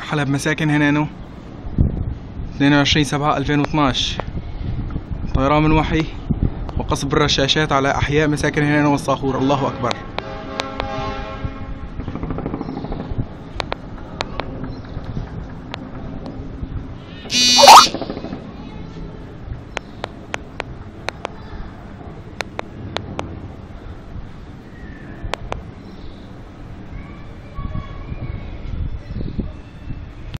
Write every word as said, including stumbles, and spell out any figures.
حلب مساكن هنانو اثنين وعشرين سبعة ألفين واثناشر. طيران من وحي وقصف الرشاشات على أحياء مساكن هنانو والصاخور. الله أكبر.